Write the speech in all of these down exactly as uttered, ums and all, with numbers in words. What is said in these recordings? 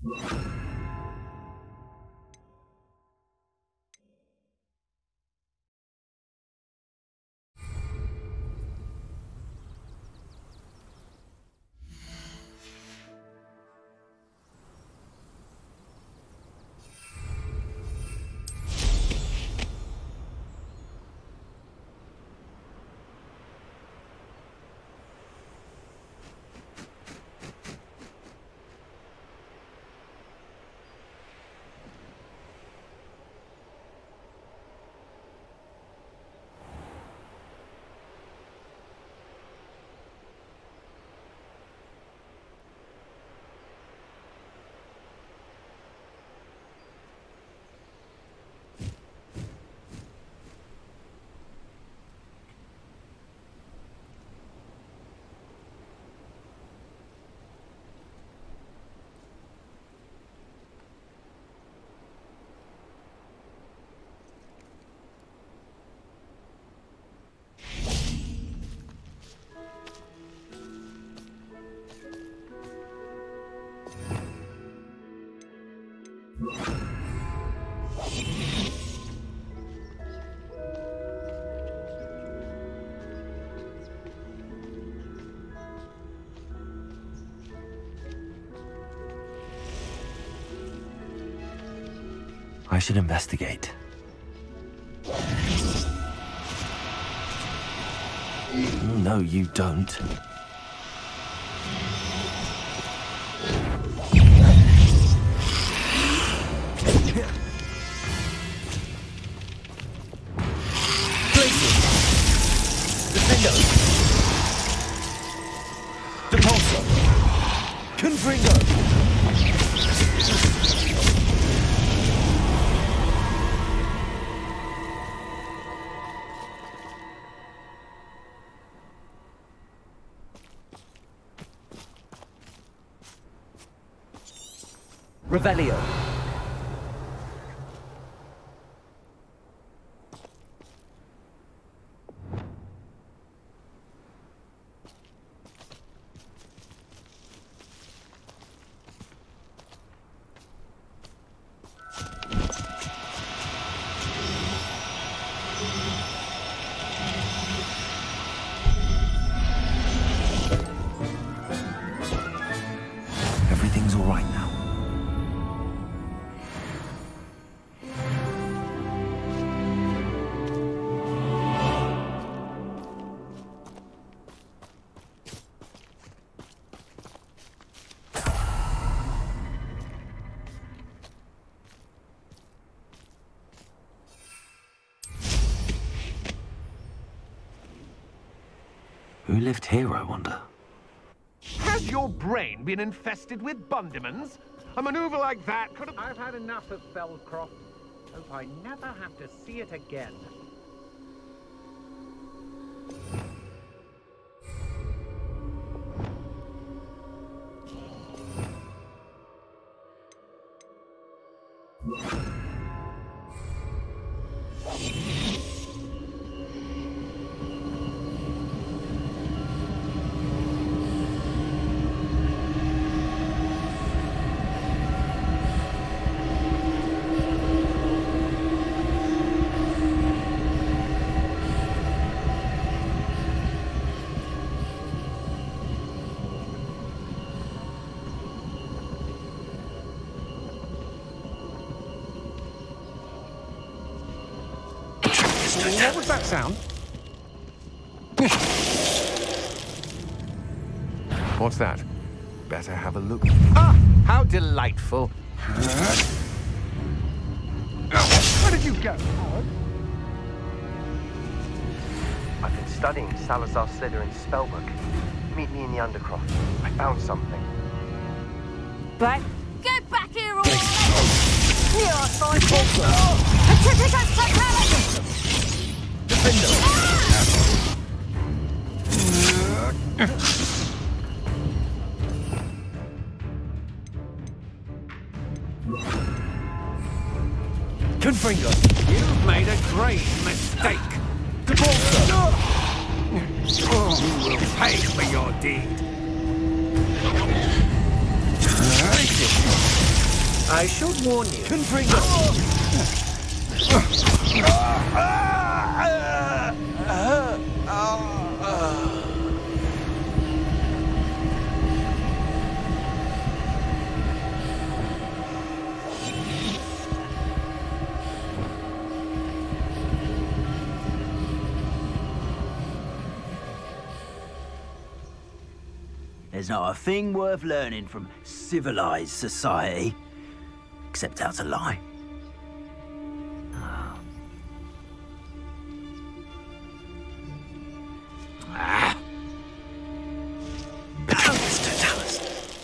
I should investigate. No, you don't. Revelio. Everything's all right now. Who lived here, I wonder? Has your brain been infested with bundimans? A maneuver like that could have... I've had enough of Feldcroft. Hope I never have to see it again. What was that sound? What's that? Better have a look. Ah, how delightful. Where did you go, Howard? I've been studying Salazar Slytherin's spellbook. Meet me in the Undercroft. I found something. Back. Get back here, all! You're fine. Certificate fatality! Confringo, you've made a grave mistake. You will pay for your deed. I should warn you. Confringo! There's not a thing worth learning from civilized society, except how to lie. Ah. Betrothals, Totalis.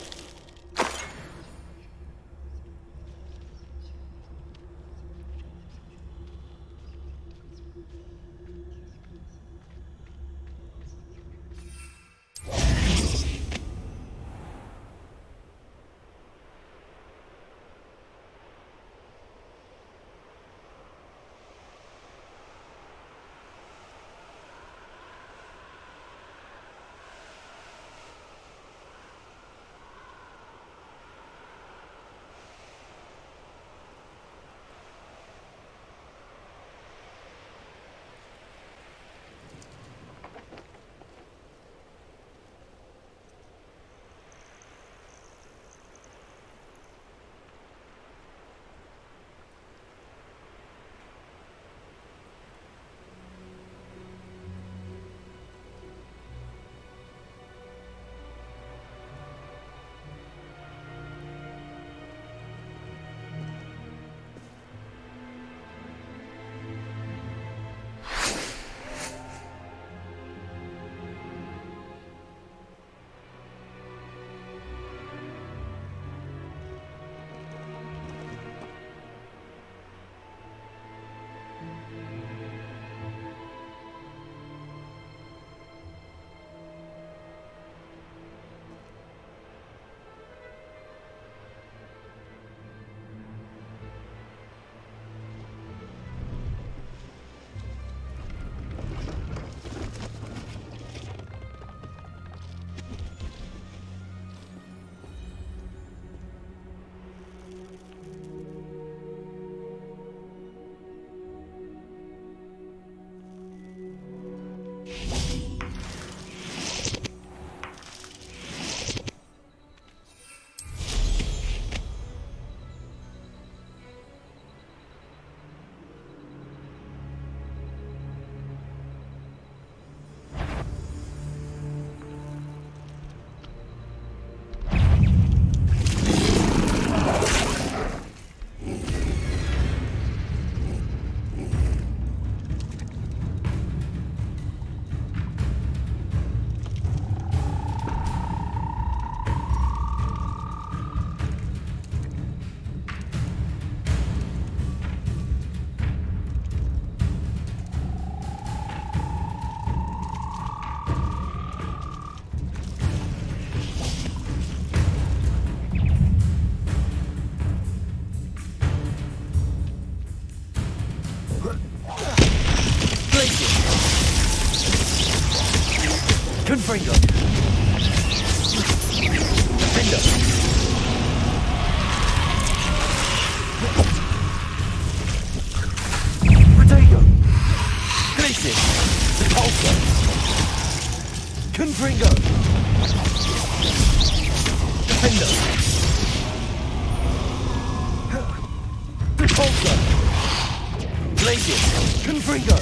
Confringo! Defender! Potato! Glacius! Repulsor! Confringo! Defender! Repulsor! Glacius! Confringo!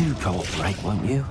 Do cooperate, won't you?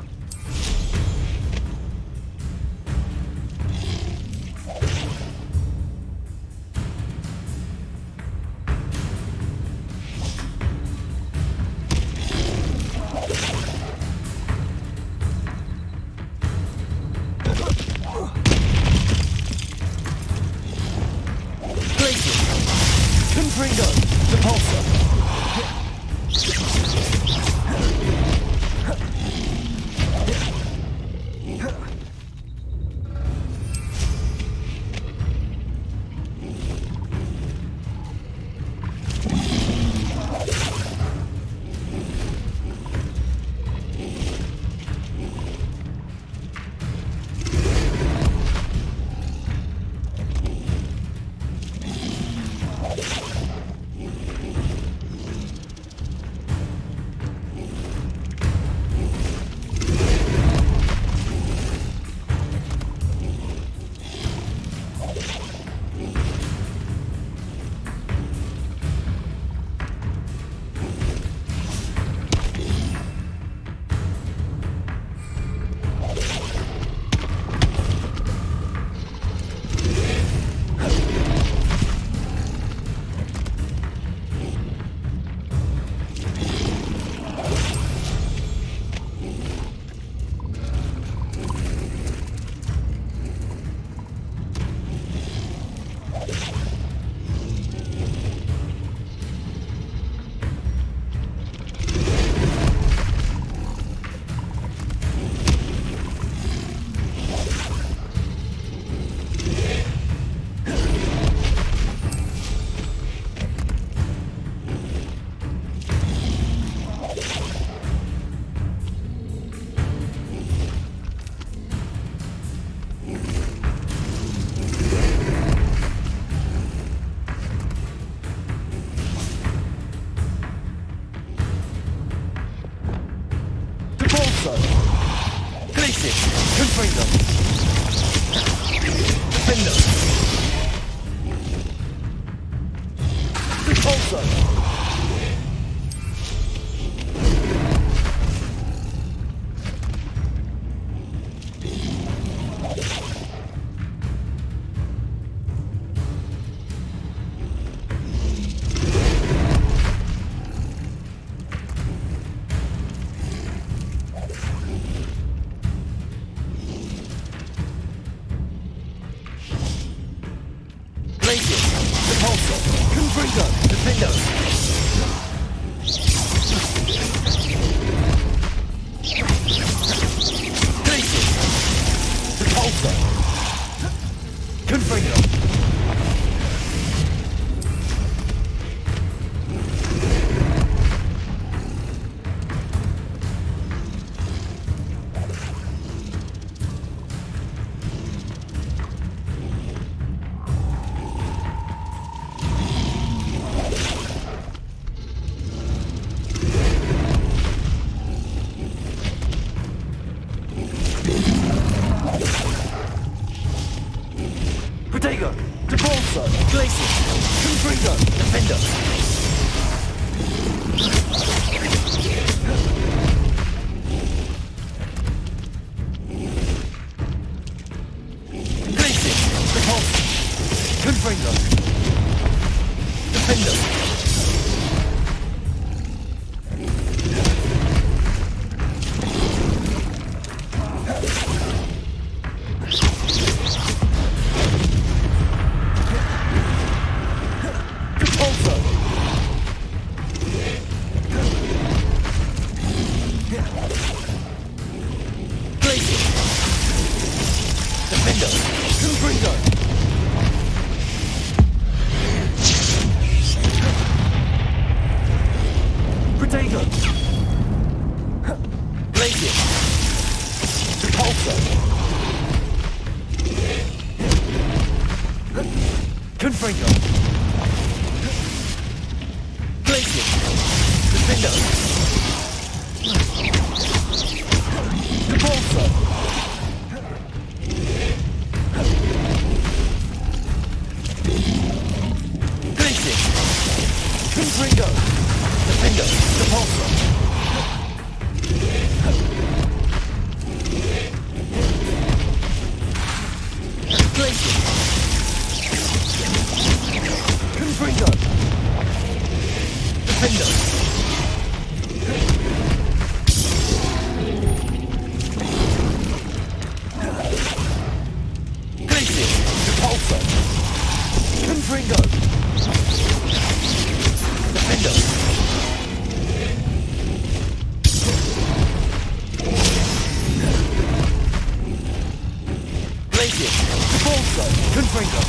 Repulsor! Confringo!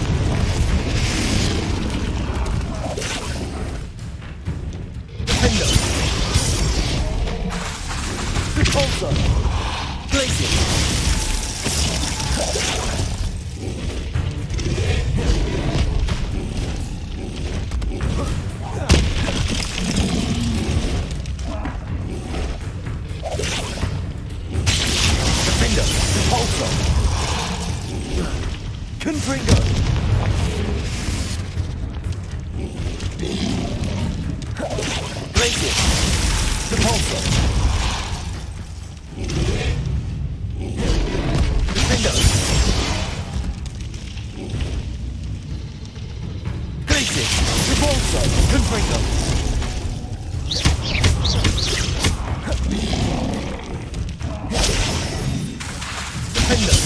Defender! Repulsor! Glacier! Defender! Repulsor! Confringo! Glacier! Repulsor! Defender! Glacier! Repulsor! Confringo! Defender!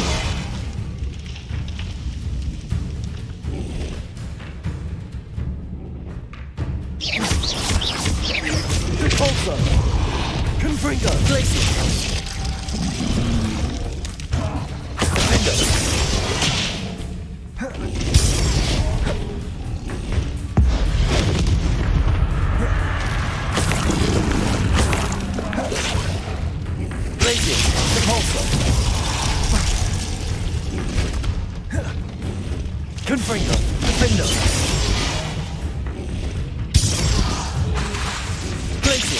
Repulsor! Confringo! Glacier! Defender! Glacier! Repulsor! Confringo! Defender! Glacier!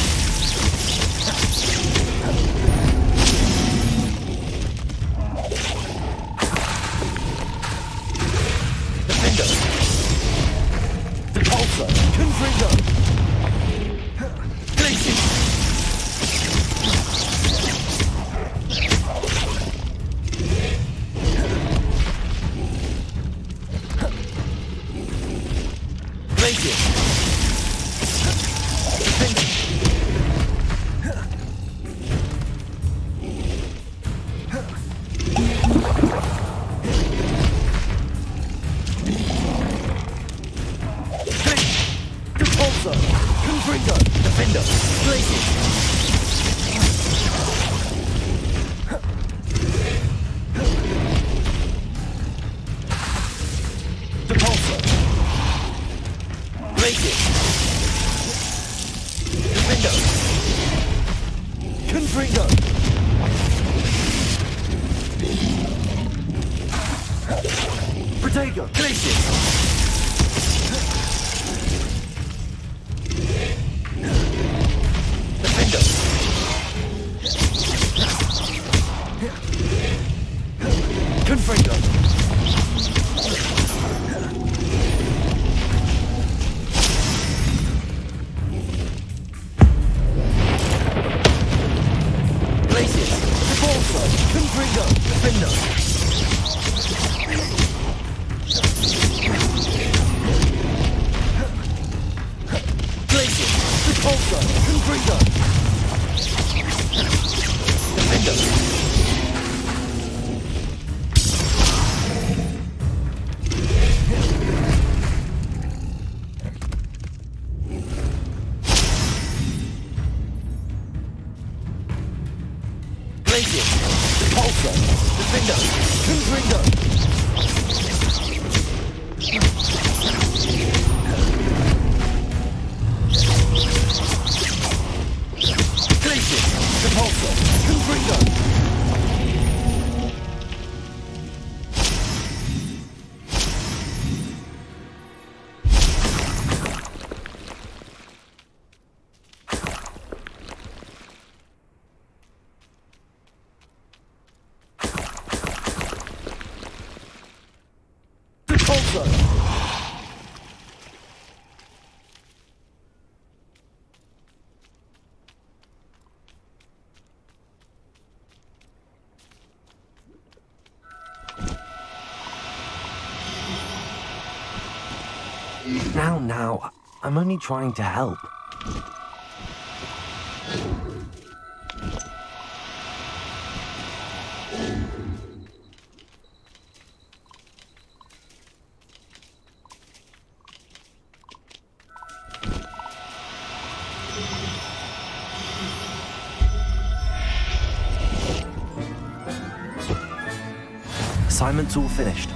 Defender! Repulsor! Confringo! Glacier! Glacier! Defender! Repulsor! Confringo! Defender! Glacier! Repulsor! Glacier! Defender! Confringo! Protego! Glacier! Defender! Confringo! Glacier! Repulsor! Confringo! Defender! Glacier! Repulsor! Confringo! Defender! Glacier! Repulsor! Defender! Confringo! Glacier! Repulsor! Confringo! Repulsor! Now, now, I'm only trying to help. assignment's all finished.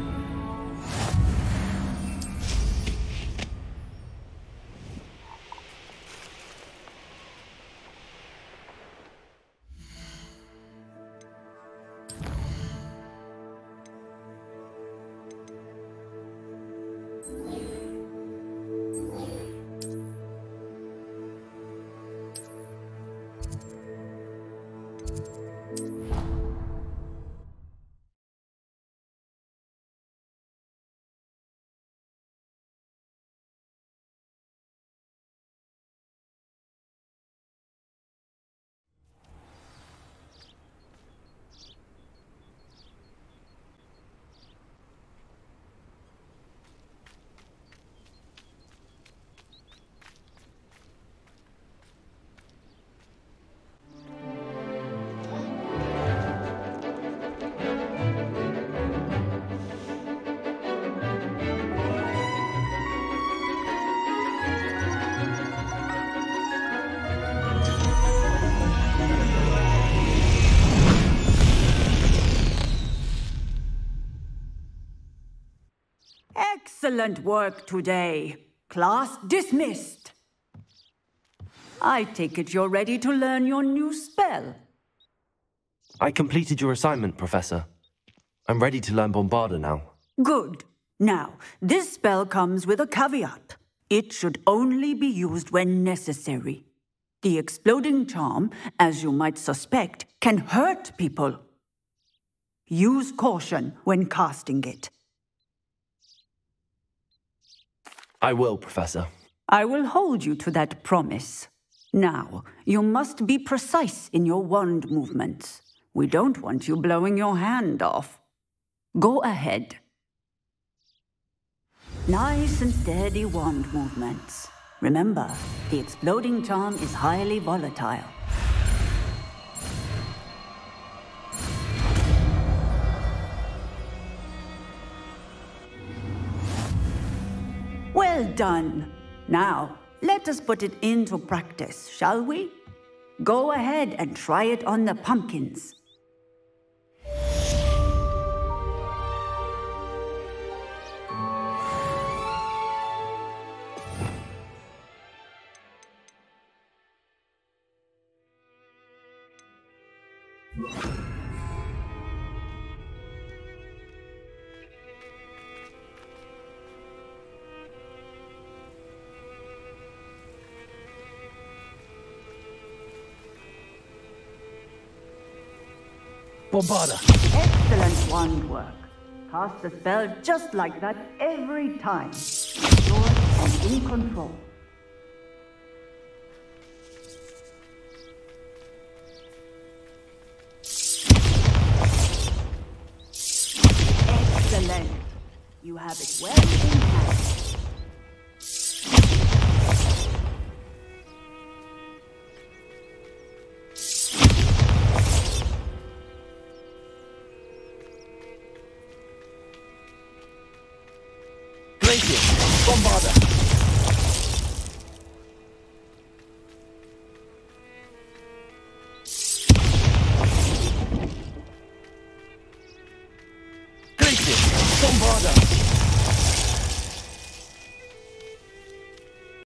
Excellent work today. Class dismissed. I take it you're ready to learn your new spell. I completed your assignment, Professor. I'm ready to learn Bombarda now. Good. Now, this spell comes with a caveat. It should only be used when necessary. The exploding charm, as you might suspect, can hurt people. Use caution when casting it. I will, Professor. I will hold you to that promise. Now, you must be precise in your wand movements. We don't want you blowing your hand off. Go ahead. Nice and steady wand movements. Remember, the exploding charm is highly volatile. Well done. Now, let us put it into practice, shall we? Go ahead and try it on the pumpkins. Bombarda! Excellent wand work. Cast the spell just like that every time. Sure and in control. Excellent. You have it well